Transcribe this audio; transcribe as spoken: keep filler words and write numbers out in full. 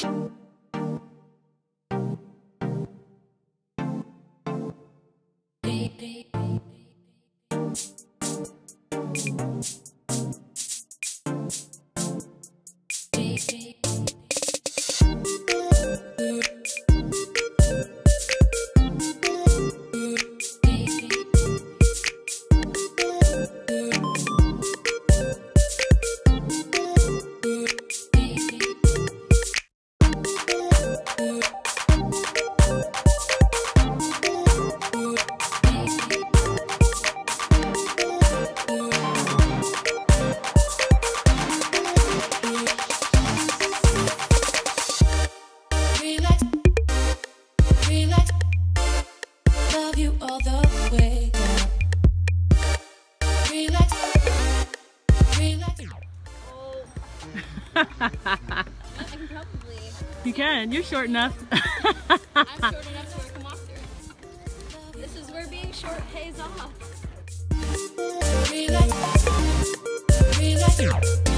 I can probably. You can. You're short enough. I'm short enough so I can walk through it. This is where being short pays off. Relax. Relax.